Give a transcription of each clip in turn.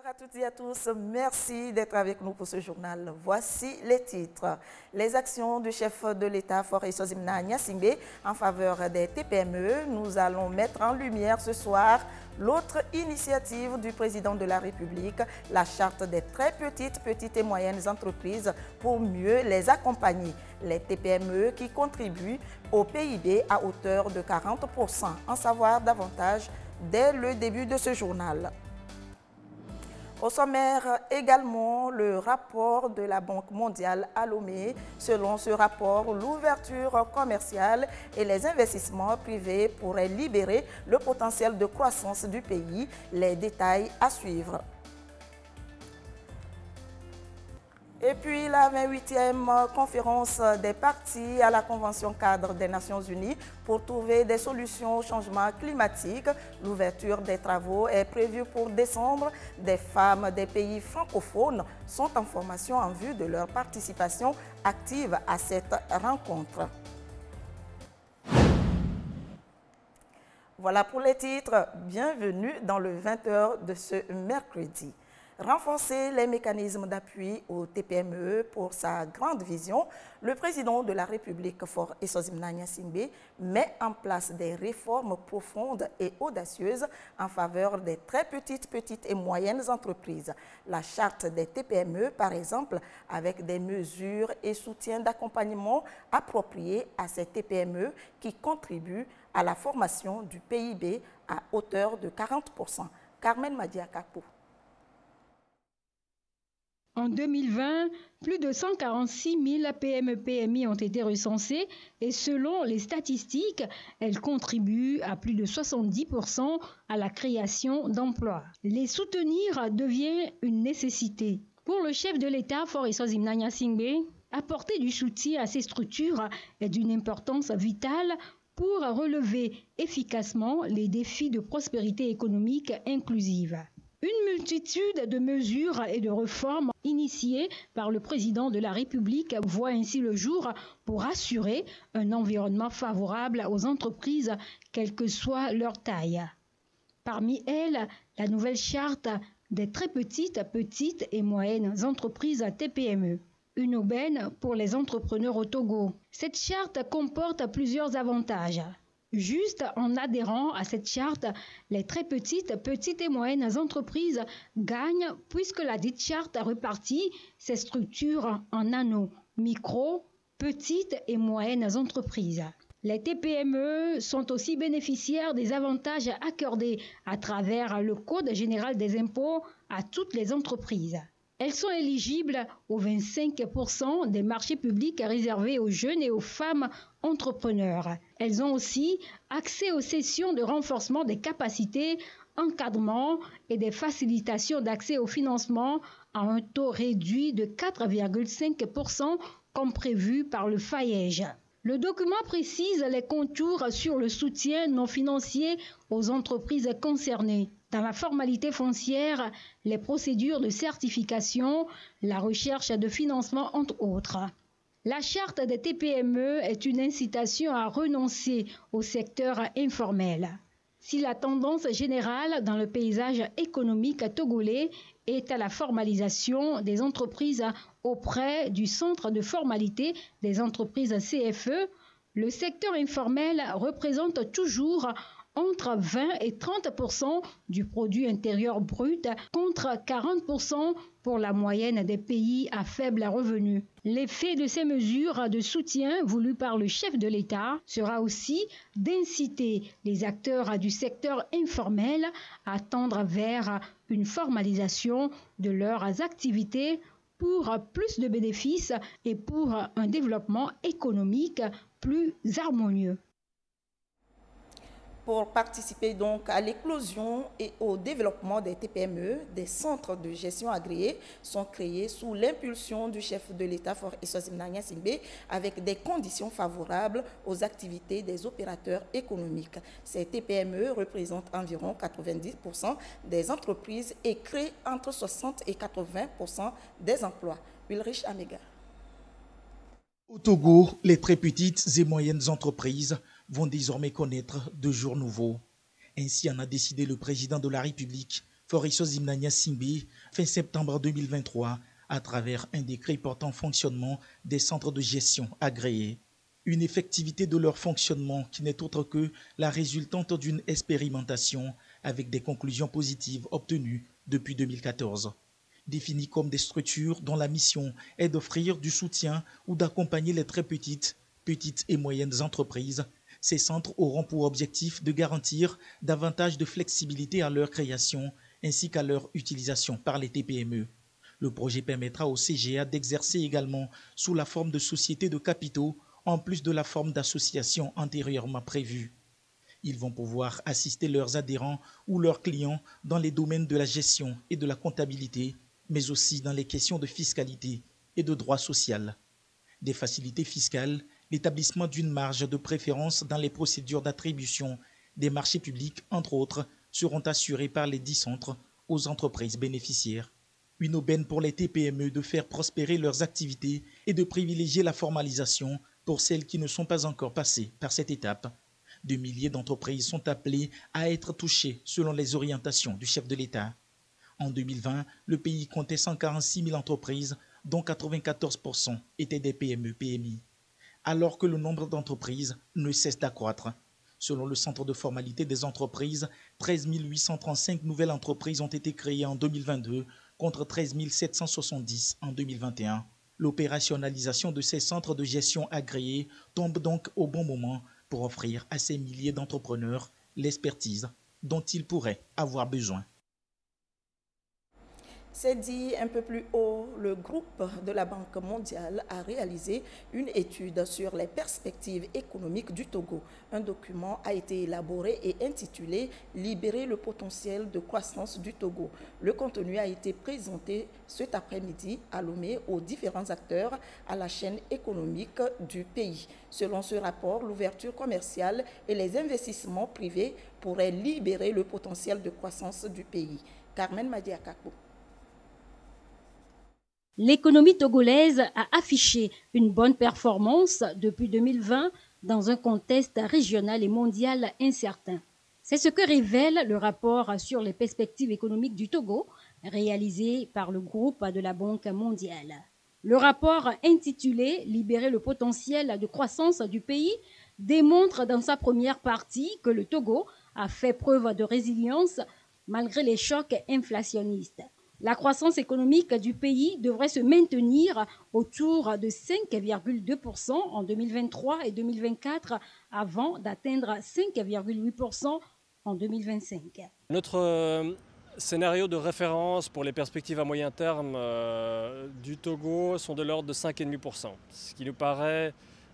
À toutes et à tous, merci d'être avec nous pour ce journal. Voici les titres. Les actions du chef de l'État, Faure Sozimna Gnassingbé, en faveur des TPME. Nous allons mettre en lumière ce soir l'autre initiative du président de la République, la charte des très petites et moyennes entreprises pour mieux les accompagner. Les TPME qui contribuent au PIB à hauteur de 40%. En savoir davantage dès le début de ce journal. Au sommaire également, le rapport de la Banque mondiale à Lomé. Selon ce rapport, l'ouverture commerciale et les investissements privés pourraient libérer le potentiel de croissance du pays. Les détails à suivre. Et puis la 28e conférence des parties à la Convention cadre des Nations Unies pour trouver des solutions au changement climatique. L'ouverture des travaux est prévue pour décembre. Des femmes des pays francophones sont en formation en vue de leur participation active à cette rencontre. Voilà pour les titres. Bienvenue dans le 20h de ce mercredi. Renforcer les mécanismes d'appui aux TPME pour sa grande vision, le président de la République, Faure Sozimna Gnassingbé, met en place des réformes profondes et audacieuses en faveur des très petites et moyennes entreprises. La charte des TPME, par exemple, avec des mesures et soutiens d'accompagnement appropriés à ces TPME qui contribuent à la formation du PIB à hauteur de 40%. Carmen Madiakapo. En 2020, plus de 146 000 PME-PMI ont été recensées et selon les statistiques, elles contribuent à plus de 70% à la création d'emplois. Les soutenir devient une nécessité. Pour le chef de l'État, Faure Sozimna Gnassingbé, apporter du soutien à ces structures est d'une importance vitale pour relever efficacement les défis de prospérité économique inclusive. Une multitude de mesures et de réformes initiées par le président de la République voient ainsi le jour pour assurer un environnement favorable aux entreprises, quelle que soit leur taille. Parmi elles, la nouvelle charte des très petites et moyennes entreprises TPME. Une aubaine pour les entrepreneurs au Togo. Cette charte comporte plusieurs avantages. Juste en adhérant à cette charte, les très petites et moyennes entreprises gagnent puisque la dite charte répartit ces structures en nano, micro, petites et moyennes entreprises. Les TPME sont aussi bénéficiaires des avantages accordés à travers le Code général des impôts à toutes les entreprises. Elles sont éligibles aux 25% des marchés publics réservés aux jeunes et aux femmes entrepreneurs. Elles ont aussi accès aux sessions de renforcement des capacités, encadrement et des facilitations d'accès au financement à un taux réduit de 4,5% comme prévu par le FAEJ. Le document précise les contours sur le soutien non financier aux entreprises concernées. Dans la formalité foncière, les procédures de certification, la recherche de financement, entre autres. La charte des TPME est une incitation à renoncer au secteur informel. Si la tendance générale dans le paysage économique togolais est à la formalisation des entreprises auprès du Centre de formalité des entreprises CFE, le secteur informel représente toujours entre 20 et 30% du produit intérieur brut contre 40% pour la moyenne des pays à faible revenu. L'effet de ces mesures de soutien voulues par le chef de l'État sera aussi d'inciter les acteurs du secteur informel à tendre vers une formalisation de leurs activités pour plus de bénéfices et pour un développement économique plus harmonieux. Pour participer donc à l'éclosion et au développement des TPME, des centres de gestion agréés sont créés sous l'impulsion du chef de l'État, Faure Sozimna Gnassingbé, avec des conditions favorables aux activités des opérateurs économiques. Ces TPME représentent environ 90% des entreprises et créent entre 60 et 80% des emplois. Ulrich Amega. Au Togo, les très petites et moyennes entreprises vont désormais connaître de jours nouveaux. Ainsi en a décidé le président de la République, Faure Sozimna Gnassingbé, fin septembre 2023 à travers un décret portant fonctionnement des centres de gestion agréés. Une effectivité de leur fonctionnement qui n'est autre que la résultante d'une expérimentation avec des conclusions positives obtenues depuis 2014. Définies comme des structures dont la mission est d'offrir du soutien ou d'accompagner les très petites et moyennes entreprises, ces centres auront pour objectif de garantir davantage de flexibilité à leur création ainsi qu'à leur utilisation par les TPME. Le projet permettra au CGA d'exercer également sous la forme de sociétés de capitaux en plus de la forme d'association antérieurement prévue. Ils vont pouvoir assister leurs adhérents ou leurs clients dans les domaines de la gestion et de la comptabilité, mais aussi dans les questions de fiscalité et de droit social. Des facilités fiscales, l'établissement d'une marge de préférence dans les procédures d'attribution des marchés publics, entre autres, seront assurés par les 10 centres aux entreprises bénéficiaires. Une aubaine pour les TPME de faire prospérer leurs activités et de privilégier la formalisation pour celles qui ne sont pas encore passées par cette étape. De milliers d'entreprises sont appelées à être touchées selon les orientations du chef de l'État. En 2020, le pays comptait 146 000 entreprises, dont 94% étaient des PME-PMI. Alors que le nombre d'entreprises ne cesse d'accroître. Selon le Centre de formalité des entreprises, 13 835 nouvelles entreprises ont été créées en 2022 contre 13 770 en 2021. L'opérationnalisation de ces centres de gestion agréés tombe donc au bon moment pour offrir à ces milliers d'entrepreneurs l'expertise dont ils pourraient avoir besoin. C'est dit un peu plus haut, le groupe de la Banque mondiale a réalisé une étude sur les perspectives économiques du Togo. Un document a été élaboré et intitulé « Libérer le potentiel de croissance du Togo ». Le contenu a été présenté cet après-midi à Lomé aux différents acteurs à la chaîne économique du pays. Selon ce rapport, l'ouverture commerciale et les investissements privés pourraient libérer le potentiel de croissance du pays. Carmen Madiakako. L'économie togolaise a affiché une bonne performance depuis 2020 dans un contexte régional et mondial incertain. C'est ce que révèle le rapport sur les perspectives économiques du Togo, réalisé par le groupe de la Banque mondiale. Le rapport intitulé « Libérer le potentiel de croissance du pays » démontre dans sa première partie que le Togo a fait preuve de résilience malgré les chocs inflationnistes. La croissance économique du pays devrait se maintenir autour de 5,2% en 2023 et 2024 avant d'atteindre 5,8% en 2025. Notre scénario de référence pour les perspectives à moyen terme du Togo sont de l'ordre de 5,5%, ce qui nous paraît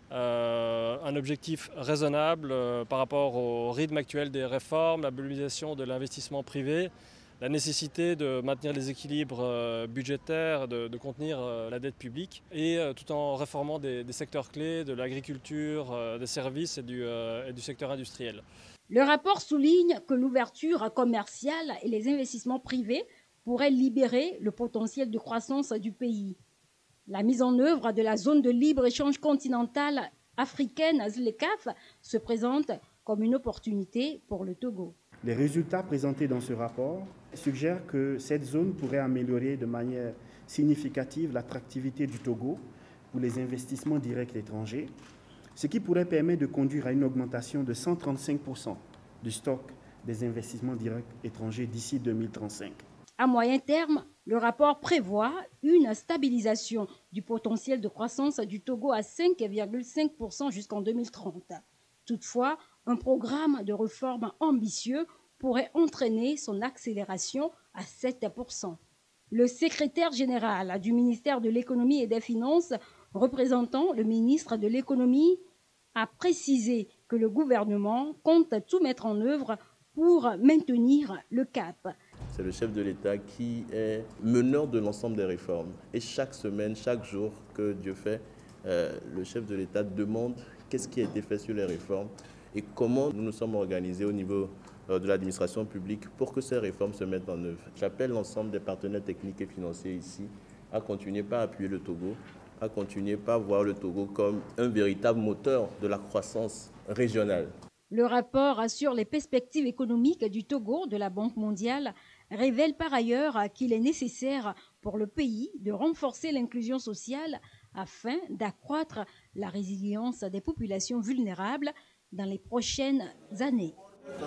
un objectif raisonnable par rapport au rythme actuel des réformes, la mobilisation de l'investissement privé, la nécessité de maintenir les équilibres budgétaires, de contenir la dette publique et tout en réformant des secteurs clés de l'agriculture, des services et du secteur industriel. Le rapport souligne que l'ouverture commerciale et les investissements privés pourraient libérer le potentiel de croissance du pays. La mise en œuvre de la zone de libre-échange continentale africaine ZLECAf se présente comme une opportunité pour le Togo. Les résultats présentés dans ce rapport suggèrent que cette zone pourrait améliorer de manière significative l'attractivité du Togo pour les investissements directs étrangers, ce qui pourrait permettre de conduire à une augmentation de 135% du stock des investissements directs étrangers d'ici 2035. À moyen terme, le rapport prévoit une stabilisation du potentiel de croissance du Togo à 5,5% jusqu'en 2030. Toutefois, un programme de réforme ambitieux pourrait entraîner son accélération à 7%. Le secrétaire général du ministère de l'Économie et des Finances, représentant le ministre de l'Économie, a précisé que le gouvernement compte tout mettre en œuvre pour maintenir le cap. C'est le chef de l'État qui est meneur de l'ensemble des réformes. Et chaque semaine, chaque jour que Dieu fait, le chef de l'État demande qu'est-ce qui a été fait sur les réformes et comment nous nous sommes organisés au niveau de l'administration publique pour que ces réformes se mettent en œuvre. J'appelle l'ensemble des partenaires techniques et financiers ici à continuer par appuyer le Togo, à continuer par voir le Togo comme un véritable moteur de la croissance régionale. Le rapport sur les perspectives économiques du Togo de la Banque mondiale révèle par ailleurs qu'il est nécessaire pour le pays de renforcer l'inclusion sociale afin d'accroître la résilience des populations vulnérables dans les prochaines années.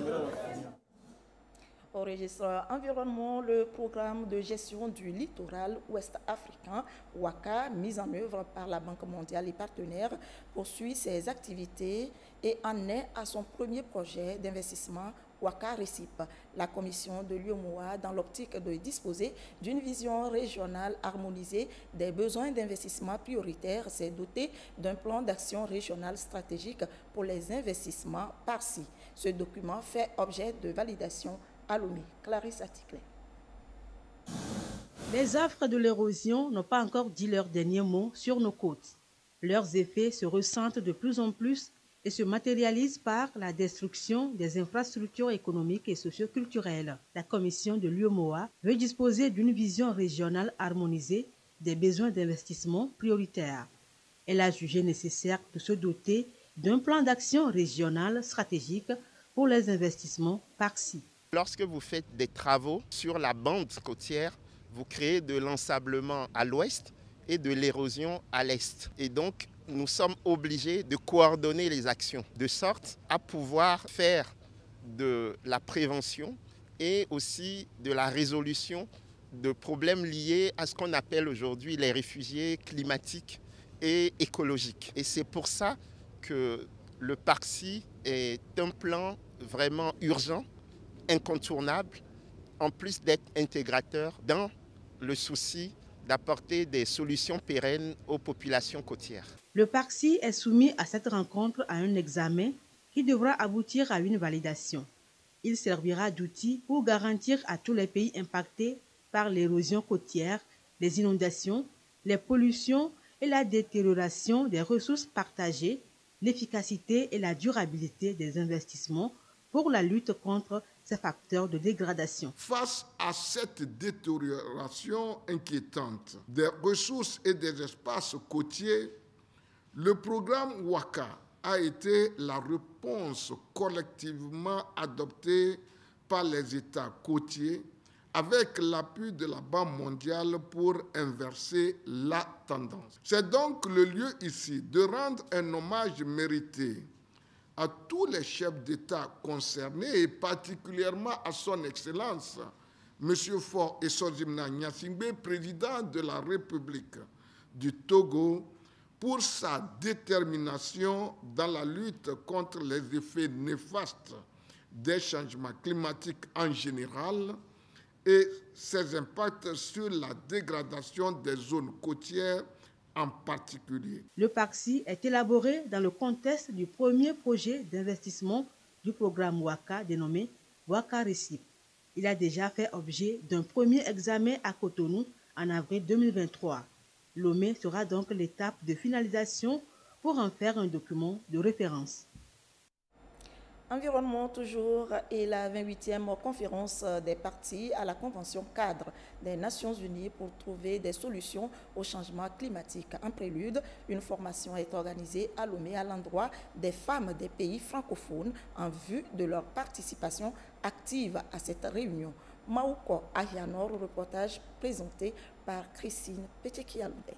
Au registre environnement, le programme de gestion du littoral ouest africain, WACA, mis en œuvre par la Banque mondiale et partenaires, poursuit ses activités et en est à son premier projet d'investissement WACA RECIP. La commission de l'UEMOA, dans l'optique de disposer d'une vision régionale harmonisée des besoins d'investissement prioritaires, s'est dotée d'un plan d'action régional stratégique pour les investissements par-ci. Ce document fait objet de validation à Lomé. Clarisse Aticlé. Les affres de l'érosion n'ont pas encore dit leur dernier mot sur nos côtes. Leurs effets se ressentent de plus en plus et se matérialisent par la destruction des infrastructures économiques et socioculturelles. La commission de l'UEMOA veut disposer d'une vision régionale harmonisée des besoins d'investissement prioritaires. Elle a jugé nécessaire de se doter d'un plan d'action régional stratégique pour les investissements par-ci. Lorsque vous faites des travaux sur la bande côtière, vous créez de l'ensablement à l'ouest et de l'érosion à l'est. Et donc, nous sommes obligés de coordonner les actions de sorte à pouvoir faire de la prévention et aussi de la résolution de problèmes liés à ce qu'on appelle aujourd'hui les réfugiés climatiques et écologiques. Et c'est pour ça que le PARCI est un plan vraiment urgent, incontournable, en plus d'être intégrateur dans le souci d'apporter des solutions pérennes aux populations côtières. Le PARCI est soumis à cette rencontre à un examen qui devra aboutir à une validation. Il servira d'outil pour garantir à tous les pays impactés par l'érosion côtière, les inondations, les pollutions et la détérioration des ressources partagées, l'efficacité et la durabilité des investissements pour la lutte contre ces facteurs de dégradation. Face à cette détérioration inquiétante des ressources et des espaces côtiers, le programme WACA a été la réponse collectivement adoptée par les États côtiers avec l'appui de la Banque mondiale pour inverser la tendance. C'est donc le lieu ici de rendre un hommage mérité à tous les chefs d'État concernés et particulièrement à son Excellence, M. Faure Essozimna Gnassingbé, président de la République du Togo, pour sa détermination dans la lutte contre les effets néfastes des changements climatiques en général et ses impacts sur la dégradation des zones côtières en particulier. Le PARCI est élaboré dans le contexte du premier projet d'investissement du programme WACA dénommé WACA RECIP. Il a déjà fait objet d'un premier examen à Cotonou en avril 2023. Lomé sera donc l'étape de finalisation pour en faire un document de référence. Environnement toujours et la 28e conférence des parties à la Convention cadre des Nations Unies pour trouver des solutions au changement climatique. En prélude, une formation est organisée à Lomé à l'endroit des femmes des pays francophones en vue de leur participation active à cette réunion. Maouko Ayanor, reportage présenté par Christine Petekialoubé.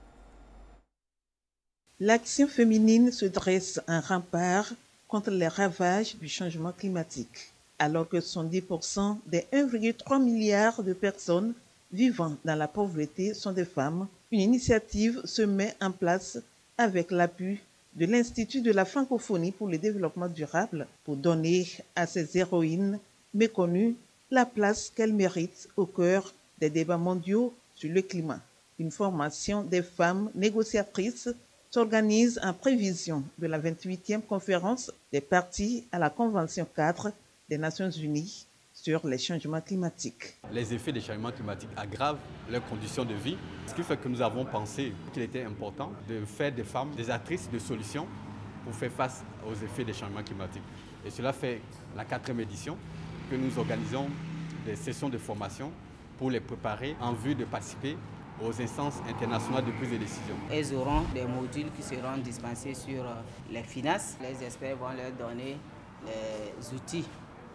L'action féminine se dresse un rempart contre les ravages du changement climatique. Alors que 70% des 1,3 milliard de personnes vivant dans la pauvreté sont des femmes, une initiative se met en place avec l'appui de l'Institut de la francophonie pour le développement durable pour donner à ces héroïnes méconnues la place qu'elles méritent au cœur des débats mondiaux sur le climat. Une formation des femmes négociatrices s'organise en prévision de la 28e conférence des parties à la Convention cadre des Nations Unies sur les changements climatiques. Les effets des changements climatiques aggravent leurs conditions de vie, ce qui fait que nous avons pensé qu'il était important de faire des femmes des actrices de solutions pour faire face aux effets des changements climatiques. Et cela fait la 4e édition que nous organisons des sessions de formation pour les préparer en vue de participer aux instances internationales de prise de décision. Elles auront des modules qui seront dispensés sur les finances. Les experts vont leur donner les outils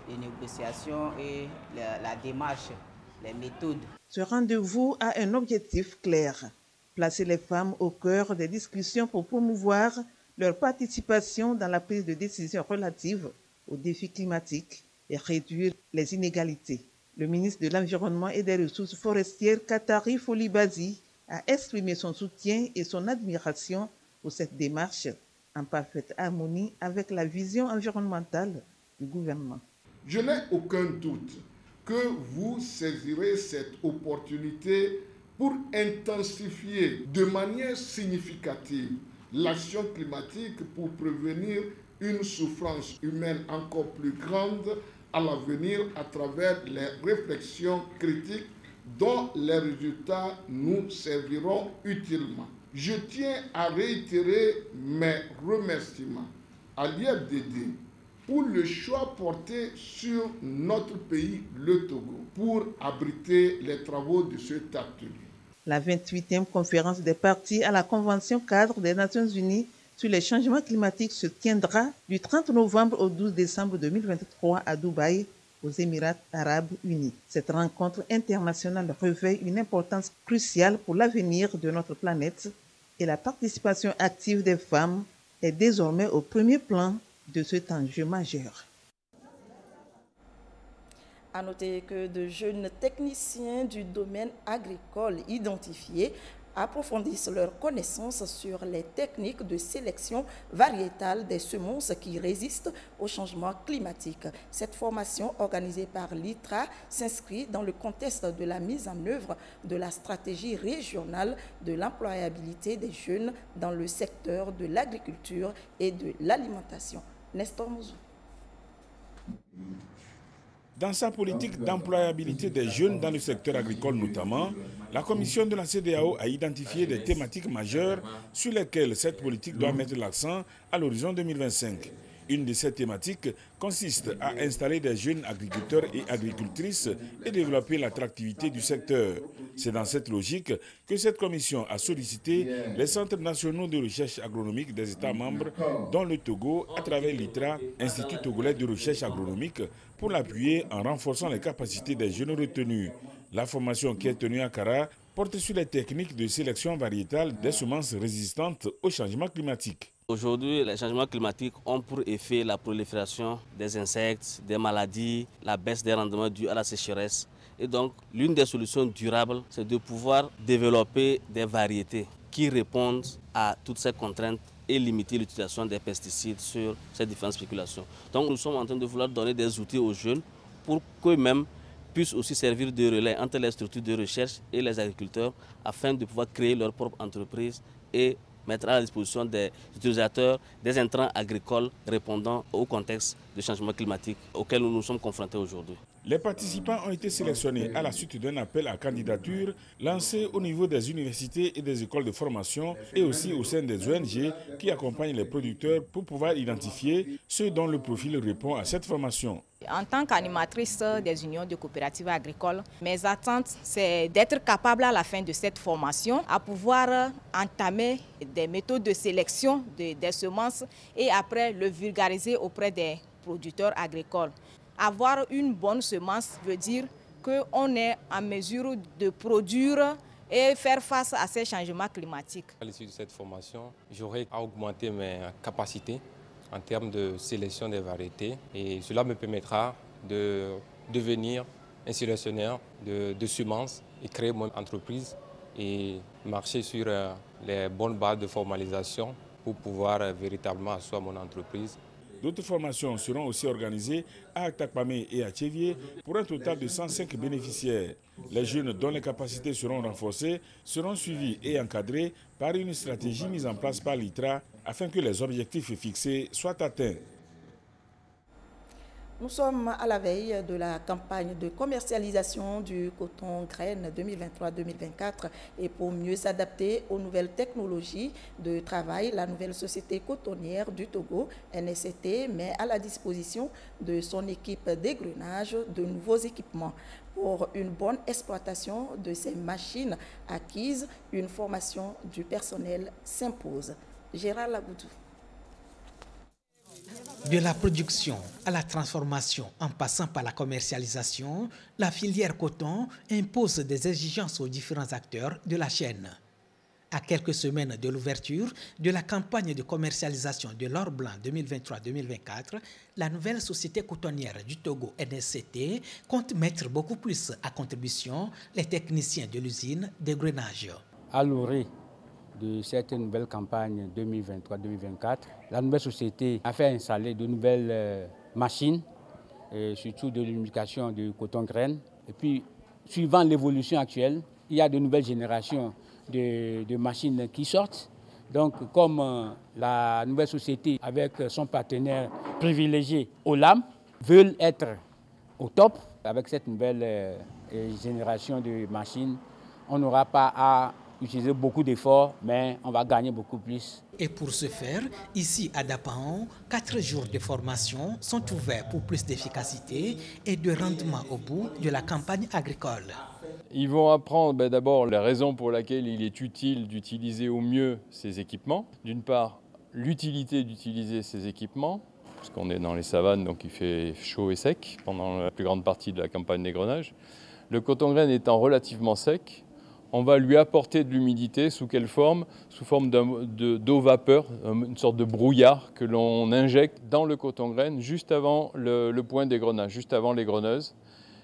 les négociations et la démarche, les méthodes. Ce rendez-vous a un objectif clair, placer les femmes au cœur des discussions pour promouvoir leur participation dans la prise de décision relative aux défis climatiques et réduire les inégalités. Le ministre de l'Environnement et des Ressources forestières, Katari Folibazi, a exprimé son soutien et son admiration pour cette démarche en parfaite harmonie avec la vision environnementale du gouvernement. Je n'ai aucun doute que vous saisirez cette opportunité pour intensifier de manière significative l'action climatique pour prévenir une souffrance humaine encore plus grande à l'avenir à travers les réflexions critiques dont les résultats nous serviront utilement. Je tiens à réitérer mes remerciements à l'IFDD pour le choix porté sur notre pays, le Togo, pour abriter les travaux de cet atelier. La 28e conférence des parties à la Convention cadre des Nations Unies sur les changements climatiques se tiendra du 30 novembre au 12 décembre 2023 à Dubaï, aux Émirats arabes unis. Cette rencontre internationale revêt une importance cruciale pour l'avenir de notre planète et la participation active des femmes est désormais au premier plan de cet enjeu majeur. À noter que de jeunes techniciens du domaine agricole identifiés approfondissent leurs connaissances sur les techniques de sélection variétale des semences qui résistent au changement climatique. Cette formation organisée par l'ITRA s'inscrit dans le contexte de la mise en œuvre de la stratégie régionale de l'employabilité des jeunes dans le secteur de l'agriculture et de l'alimentation. Nestor Mouzou. Dans sa politique d'employabilité des jeunes dans le secteur agricole notamment, la Commission de la CEDEAO a identifié des thématiques majeures sur lesquelles cette politique doit mettre l'accent à l'horizon 2025. Une de ces thématiques consiste à installer des jeunes agriculteurs et agricultrices et développer l'attractivité du secteur. C'est dans cette logique que cette commission a sollicité les centres nationaux de recherche agronomique des États membres, dont le Togo, à travers l'ITRA, Institut togolais de recherche agronomique, pour l'appuyer en renforçant les capacités des jeunes retenus. La formation qui est tenue à Kara porte sur les techniques de sélection variétale des semences résistantes au changement climatique. Aujourd'hui, les changements climatiques ont pour effet la prolifération des insectes, des maladies, la baisse des rendements dus à la sécheresse. Et donc, l'une des solutions durables, c'est de pouvoir développer des variétés qui répondent à toutes ces contraintes et limiter l'utilisation des pesticides sur ces différentes spéculations. Donc, nous sommes en train de vouloir donner des outils aux jeunes pour qu'eux-mêmes puissent aussi servir de relais entre les structures de recherche et les agriculteurs afin de pouvoir créer leur propre entreprise et mettre à la disposition des utilisateurs des intrants agricoles répondant au contexte de changement climatique auquel nous nous sommes confrontés aujourd'hui. Les participants ont été sélectionnés à la suite d'un appel à candidature lancé au niveau des universités et des écoles de formation et aussi au sein des ONG qui accompagnent les producteurs pour pouvoir identifier ceux dont le profil répond à cette formation. En tant qu'animatrice des unions de coopératives agricoles, mes attentes, c'est d'être capable à la fin de cette formation à pouvoir entamer des méthodes de sélection des semences et après le vulgariser auprès des producteurs agricoles. Avoir une bonne semence veut dire qu'on est en mesure de produire et faire face à ces changements climatiques. À l'issue de cette formation, j'aurai à augmenter mes capacités en termes de sélection des variétés et cela me permettra de devenir un sélectionneur de semences et créer mon entreprise et marcher sur les bonnes bases de formalisation pour pouvoir véritablement asseoir mon entreprise. D'autres formations seront aussi organisées à Aktakpamé et à Tchévier pour un total de 105 bénéficiaires. Les jeunes dont les capacités seront renforcées seront suivis et encadrés par une stratégie mise en place par l'ITRA afin que les objectifs fixés soient atteints. Nous sommes à la veille de la campagne de commercialisation du coton graine 2023-2024 et pour mieux s'adapter aux nouvelles technologies de travail, la nouvelle société cotonnière du Togo, NSCT, met à la disposition de son équipe d'égrenage de nouveaux équipements. Pour une bonne exploitation de ces machines acquises, une formation du personnel s'impose. Gérard Lagoudou. De la production à la transformation en passant par la commercialisation, la filière coton impose des exigences aux différents acteurs de la chaîne. À quelques semaines de l'ouverture de la campagne de commercialisation de l'or blanc 2023-2024, la nouvelle société cotonnière du Togo, NSCT, compte mettre beaucoup plus à contribution les techniciens de l'usine d'égrenage. À l'orée de cette nouvelle campagne 2023-2024, la nouvelle société a fait installer de nouvelles machines, surtout de l'unification de coton-graine. Et puis, suivant l'évolution actuelle, il y a de nouvelles générations de machines qui sortent. Donc, comme la nouvelle société, avec son partenaire privilégié Olam, veulent être au top, avec cette nouvelle génération de machines, on n'aura pas à utiliser beaucoup d'efforts, mais on va gagner beaucoup plus. Et pour ce faire, ici à Dapaon, 4 jours de formation sont ouverts pour plus d'efficacité et de rendement au bout de la campagne agricole. Ils vont apprendre d'abord la raison pour laquelle il est utile d'utiliser au mieux ces équipements. D'une part, l'utilité d'utiliser ces équipements, parce qu'on est dans les savanes, donc il fait chaud et sec pendant la plus grande partie de la campagne d'égrenage. Le coton-graine étant relativement sec, on va lui apporter de l'humidité. Sous quelle forme? Sous forme d'eau vapeur, une sorte de brouillard que l'on injecte dans le coton-graine juste avant le point d'égrenage, juste avant l'égreneuse.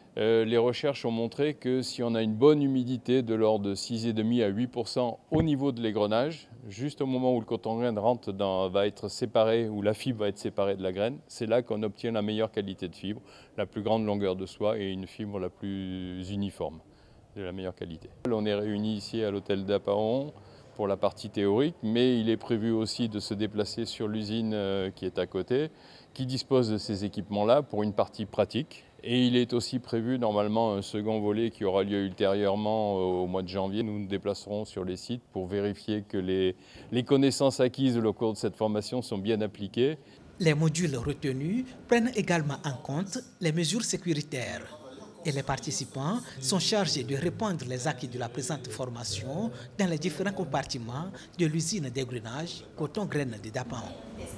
Les recherches ont montré que si on a une bonne humidité de l'ordre de 6,5 à 8% au niveau de l'égrenage, juste au moment où le coton-graine va être séparé, où la fibre va être séparée de la graine, c'est là qu'on obtient la meilleure qualité de fibre, la plus grande longueur de soie et une fibre la plus uniforme, de la meilleure qualité. On est réunis ici à l'hôtel d'Apaon pour la partie théorique, mais il est prévu aussi de se déplacer sur l'usine qui est à côté, qui dispose de ces équipements-là pour une partie pratique. Et il est aussi prévu normalement un second volet qui aura lieu ultérieurement au mois de janvier. Nous nous déplacerons sur les sites pour vérifier que les connaissances acquises au cours de cette formation sont bien appliquées. Les modules retenus prennent également en compte les mesures sécuritaires. Et les participants sont chargés de répandre les acquis de la présente formation dans les différents compartiments de l'usine d'égrenage coton-graine de Dapaon.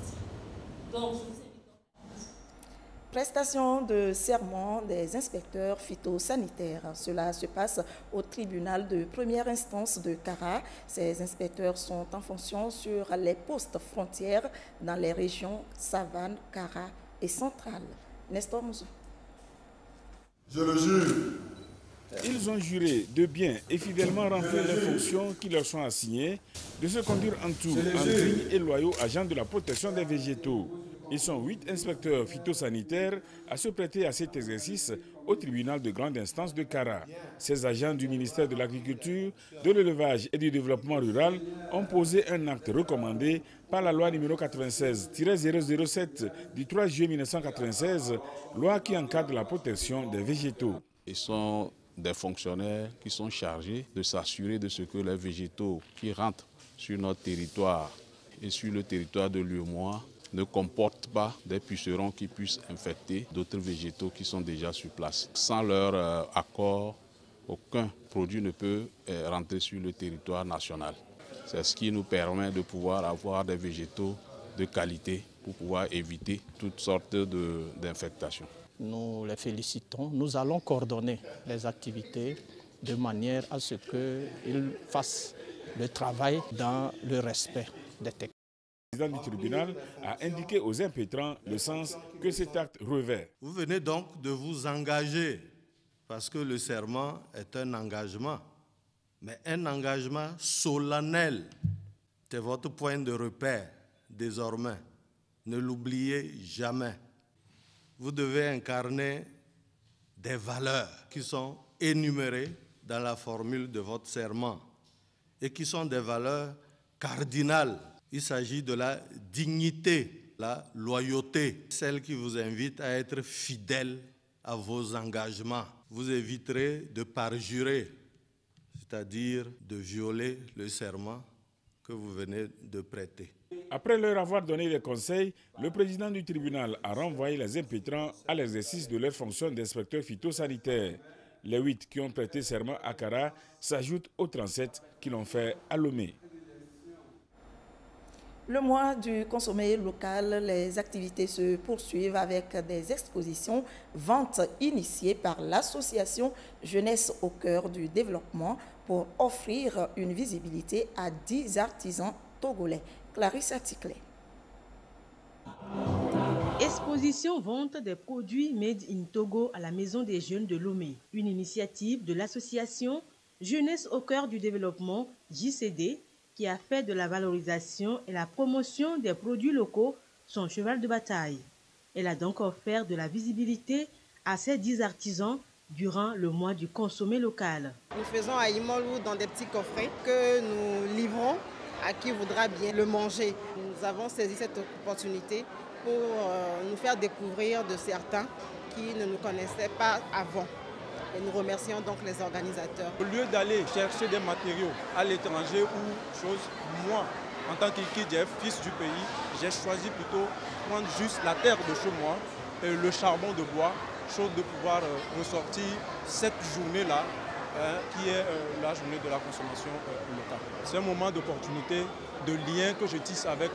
Prestation de serment des inspecteurs phytosanitaires. Cela se passe au tribunal de première instance de Kara. Ces inspecteurs sont en fonction sur les postes frontières dans les régions Savane, Kara et Centrale. Nestor Mouzou. Je le jure. Ils ont juré de bien et fidèlement remplir les fonctions qui leur sont assignées, de se conduire en tout, en dignes et loyaux agents de la protection des végétaux. Ils sont 8 inspecteurs phytosanitaires à se prêter à cet exercice au tribunal de grande instance de Kara. Ces agents du ministère de l'Agriculture, de l'Élevage et du Développement rural ont posé un acte recommandé par la loi numéro 96-007 du 3 juillet 1996, loi qui encadre la protection des végétaux. Ils sont des fonctionnaires qui sont chargés de s'assurer de ce que les végétaux qui rentrent sur notre territoire et sur le territoire de l'UEMOA ne comportent pas des pucerons qui puissent infecter d'autres végétaux qui sont déjà sur place. Sans leur accord, aucun produit ne peut rentrer sur le territoire national. C'est ce qui nous permet de pouvoir avoir des végétaux de qualité pour pouvoir éviter toutes sortes d'infectations. Nous les félicitons. Nous allons coordonner les activités de manière à ce qu'ils fassent le travail dans le respect des techniques. Le président du tribunal a indiqué aux impétrants le sens que cet acte revêt. Vous venez donc de vous engager, parce que le serment est un engagement, mais un engagement solennel. C'est votre point de repère désormais. Ne l'oubliez jamais. Vous devez incarner des valeurs qui sont énumérées dans la formule de votre serment et qui sont des valeurs cardinales. Il s'agit de la dignité, la loyauté, celle qui vous invite à être fidèle à vos engagements. Vous éviterez de parjurer, c'est-à-dire de violer le serment que vous venez de prêter. Après leur avoir donné des conseils, le président du tribunal a renvoyé les impétrants à l'exercice de leur fonction d'inspecteur phytosanitaire. Les 8 qui ont prêté serment à Kara s'ajoutent aux 37 qui l'ont fait à Lomé. Le mois du consommé local, les activités se poursuivent avec des expositions, ventes initiées par l'association Jeunesse au cœur du développement pour offrir une visibilité à 10 artisans togolais. Clarisse Aticlé. Exposition vente des produits Made in Togo à la Maison des Jeunes de Lomé, une initiative de l'association Jeunesse au cœur du développement, JCD, qui a fait de la valorisation et la promotion des produits locaux son cheval de bataille. Elle a donc offert de la visibilité à ces 10 artisans durant le mois du consommé local. Nous faisons à Imolou dans des petits coffrets que nous livrons à qui voudra bien le manger. Nous avons saisi cette opportunité pour nous faire découvrir de certains qui ne nous connaissaient pas avant. Et nous remercions donc les organisateurs. Au lieu d'aller chercher des matériaux à l'étranger ou chose, moi, en tant qu'Ikidjef, fils du pays, j'ai choisi plutôt prendre juste la terre de chez moi et le charbon de bois, chose de pouvoir ressortir cette journée-là, qui est la journée de la consommation locale. C'est un moment d'opportunité, de lien que je tisse avec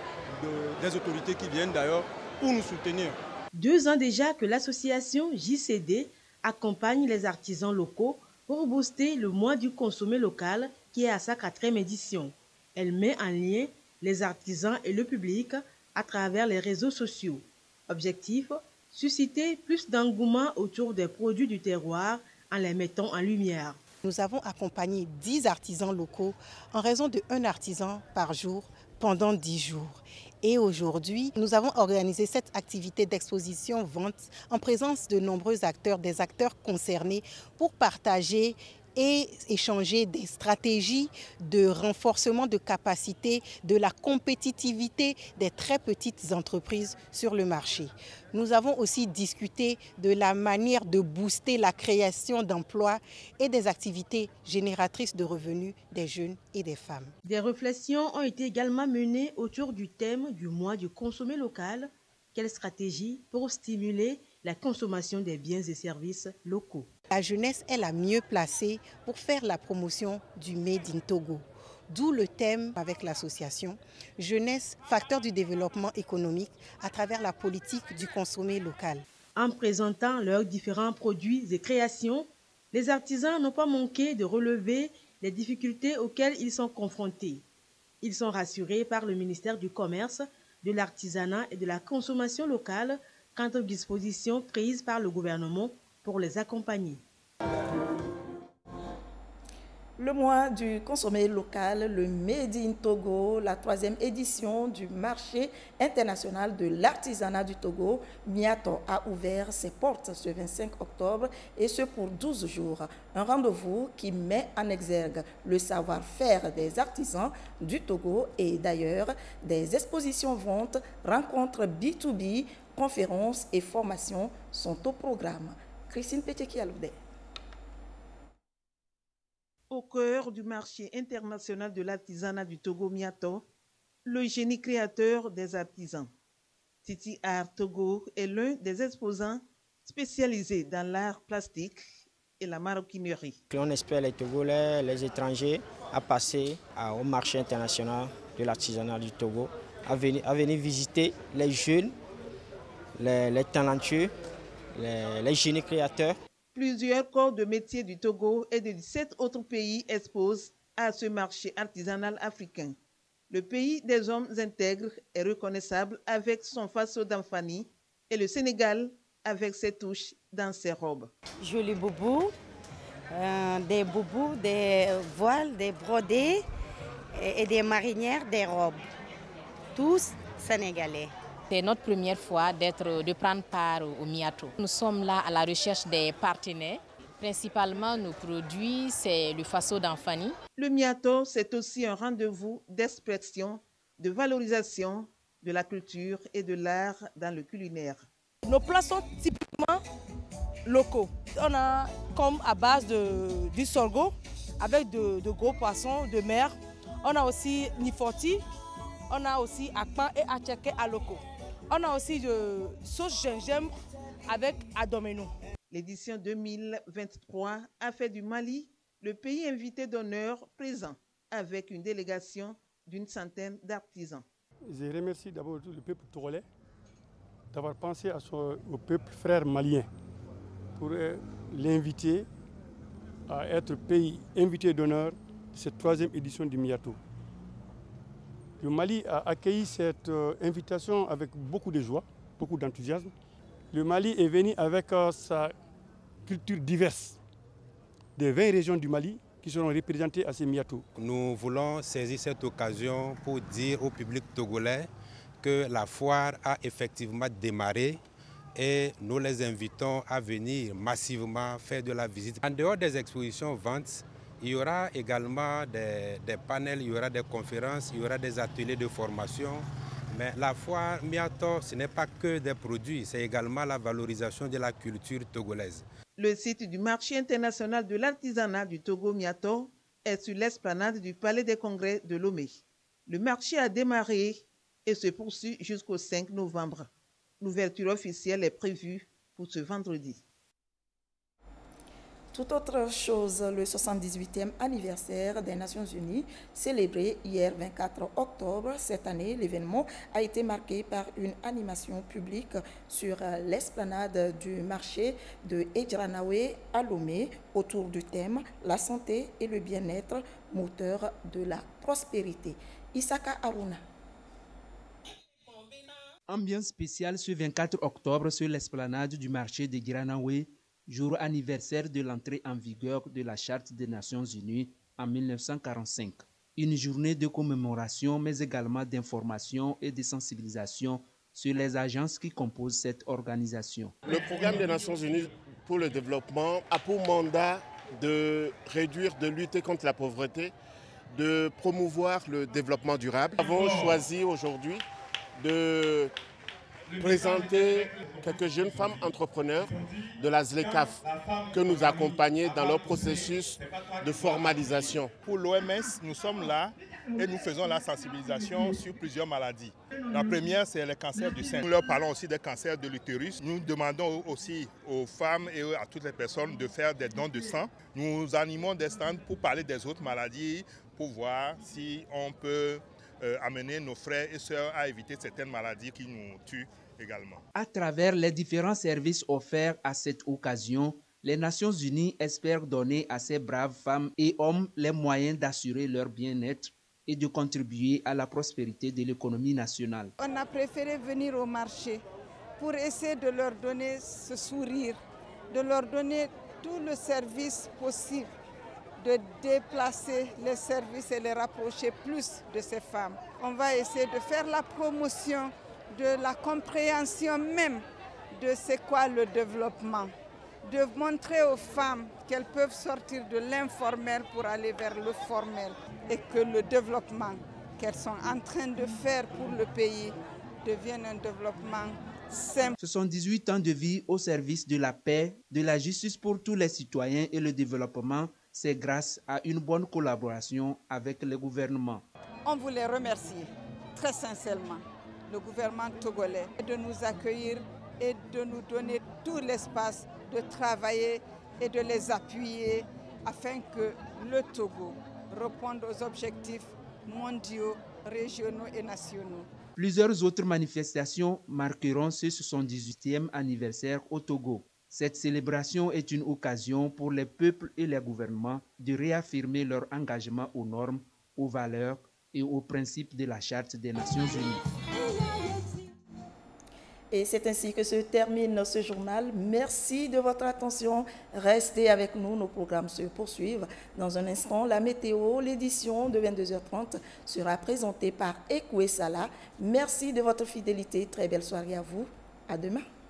des autorités qui viennent d'ailleurs pour nous soutenir. 2 ans déjà que l'association JCD accompagne les artisans locaux pour booster le mois du consommé local qui est à sa 4e édition. Elle met en lien les artisans et le public à travers les réseaux sociaux. Objectif, susciter plus d'engouement autour des produits du terroir en les mettant en lumière. Nous avons accompagné 10 artisans locaux en raison de 1 artisan par jour pendant 10 jours. Et aujourd'hui, nous avons organisé cette activité d'exposition-vente en présence de nombreux acteurs, des acteurs concernés pour partager et échanger des stratégies de renforcement de capacité, de la compétitivité des très petites entreprises sur le marché. Nous avons aussi discuté de la manière de booster la création d'emplois et des activités génératrices de revenus des jeunes et des femmes. Des réflexions ont été également menées autour du thème du mois du consommé local. Quelle stratégie pour stimuler la consommation des biens et services locaux? La jeunesse est la mieux placée pour faire la promotion du Made in Togo. D'où le thème avec l'association Jeunesse, facteur du développement économique à travers la politique du consommé local. En présentant leurs différents produits et créations, les artisans n'ont pas manqué de relever les difficultés auxquelles ils sont confrontés. Ils sont rassurés par le ministère du Commerce, de l'Artisanat et de la Consommation locale quant aux dispositions prises par le gouvernement pour les accompagner. Le mois du consommé local, le Made in Togo, la 3e édition du marché international de l'artisanat du Togo, Miato, a ouvert ses portes ce 25 octobre et ce pour 12 jours. Un rendez-vous qui met en exergue le savoir-faire des artisans du Togo et d'ailleurs des expositions-ventes, rencontres B2B, conférences et formations sont au programme. Christine Pétéki-Aloudé. Au cœur du marché international de l'artisanat du Togo Miato, le génie créateur des artisans. Titi Art Togo est l'un des exposants spécialisés dans l'art plastique et la maroquinerie. On espère les Togolais, les étrangers à passer au marché international de l'artisanat du Togo, à venir visiter les jeunes, les talentueux, les génies créateurs. Plusieurs corps de métiers du Togo et de 17 autres pays exposent à ce marché artisanal africain. Le pays des hommes intègres est reconnaissable avec son faso d'Amfani et le Sénégal avec ses touches dans ses robes. Jolis boubous, des voiles, des brodés et des marinières, des robes. Tous sénégalais. C'est notre première fois de prendre part au Miato. Nous sommes là à la recherche des partenaires. Principalement, nos produits, c'est le faso d'Amfani. Le Miato, c'est aussi un rendez-vous d'expression, de valorisation de la culture et de l'art dans le culinaire. Nos plats sont typiquement locaux. On a comme à base du sorgho avec de gros poissons de mer. On a aussi nifoti, on a aussi akpan et acheke à locaux. On a aussi de sauce gingembre avec adomeno. L'édition 2023 a fait du Mali le pays invité d'honneur présent avec une délégation d'une centaine d'artisans. Je remercie d'abord tout le peuple togolais d'avoir pensé au peuple frère malien pour l'inviter à être pays invité d'honneur de cette 3e édition du Miato. Le Mali a accueilli cette invitation avec beaucoup de joie, beaucoup d'enthousiasme. Le Mali est venu avec sa culture diverse des 20 régions du Mali qui seront représentées à ces Miato. Nous voulons saisir cette occasion pour dire au public togolais que la foire a effectivement démarré et nous les invitons à venir massivement faire de la visite. En dehors des expositions ventes, il y aura également des panels, il y aura des conférences, il y aura des ateliers de formation. Mais la foire Miato, ce n'est pas que des produits, c'est également la valorisation de la culture togolaise. Le site du marché international de l'artisanat du Togo Miato est sur l'esplanade du Palais des Congrès de Lomé. Le marché a démarré et se poursuit jusqu'au 5 novembre. L'ouverture officielle est prévue pour ce vendredi. Tout autre chose, le 78e anniversaire des Nations Unies, célébré hier 24 octobre. Cette année, l'événement a été marqué par une animation publique sur l'esplanade du marché de Edjranawe à Lomé autour du thème « La santé et le bien-être, moteur de la prospérité ». Isaka Aruna. Ambiance spéciale ce 24 octobre sur l'esplanade du marché de Edjranawe, jour anniversaire de l'entrée en vigueur de la Charte des Nations Unies en 1945. Une journée de commémoration, mais également d'information et de sensibilisation sur les agences qui composent cette organisation. Le programme des Nations Unies pour le développement a pour mandat de réduire, de lutter contre la pauvreté, de promouvoir le développement durable. Nous avons choisi aujourd'hui de présenter quelques jeunes femmes entrepreneurs de la ZLECAF que nous accompagnons dans leur processus de formalisation. Pour l'OMS, nous sommes là et nous faisons la sensibilisation sur plusieurs maladies. La première, c'est le cancer du sein. Nous leur parlons aussi des cancers de l'utérus. Nous demandons aussi aux femmes et à toutes les personnes de faire des dons de sang. Nous animons des stands pour parler des autres maladies, pour voir si on peut amener nos frères et sœurs à éviter certaines maladies qui nous tuent également. À travers les différents services offerts à cette occasion, les Nations Unies espèrent donner à ces braves femmes et hommes les moyens d'assurer leur bien-être et de contribuer à la prospérité de l'économie nationale. On a préféré venir au marché pour essayer de leur donner ce sourire, de leur donner tout le service possible, de déplacer les services et les rapprocher plus de ces femmes. On va essayer de faire la promotion de la compréhension même de c'est quoi le développement, de montrer aux femmes qu'elles peuvent sortir de l'informel pour aller vers le formel et que le développement qu'elles sont en train de faire pour le pays devienne un développement simple. 78 ans de vie au service de la paix, de la justice pour tous les citoyens et le développement, c'est grâce à une bonne collaboration avec le gouvernement. On voulait remercier très sincèrement le gouvernement togolais de nous accueillir et de nous donner tout l'espace de travailler et de les appuyer afin que le Togo réponde aux objectifs mondiaux, régionaux et nationaux. Plusieurs autres manifestations marqueront ce 78e anniversaire au Togo. Cette célébration est une occasion pour les peuples et les gouvernements de réaffirmer leur engagement aux normes, aux valeurs et aux principes de la Charte des Nations Unies. Et c'est ainsi que se termine ce journal. Merci de votre attention. Restez avec nous, nos programmes se poursuivent. Dans un instant, la météo, l'édition de 22h30 sera présentée par Ekoué Sala. Merci de votre fidélité. Très belle soirée à vous. À demain.